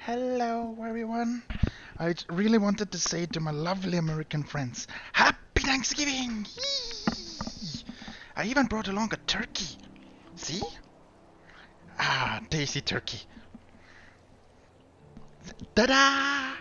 Hello, everyone. Really wanted to say to my lovely American friends, Happy Thanksgiving! Yee! I even brought along a turkey. See? Ah, tasty turkey. Ta-da!